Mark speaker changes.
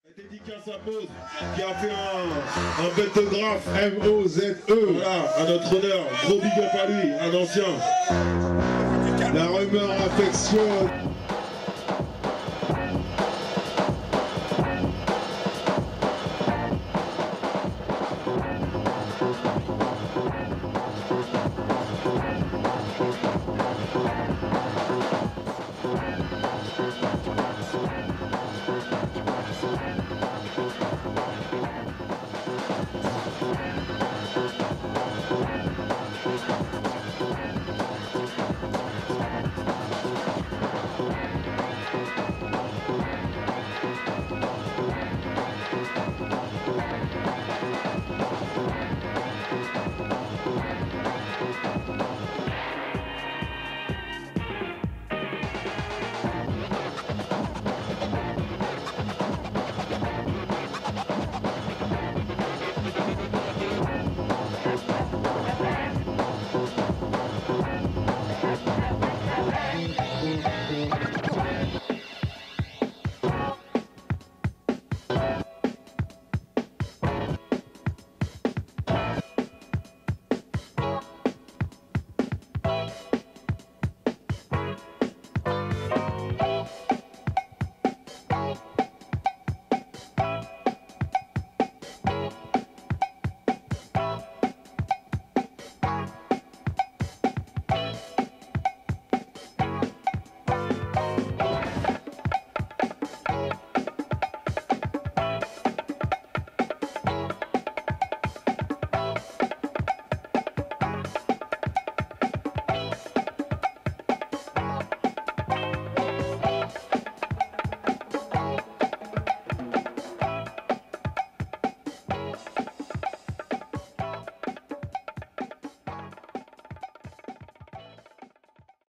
Speaker 1: Dédicace à Mose qui a fait un bêtographe M-O-Z-E, voilà, à notre honneur, gros big up à lui, un ancien. La rumeur affectionne.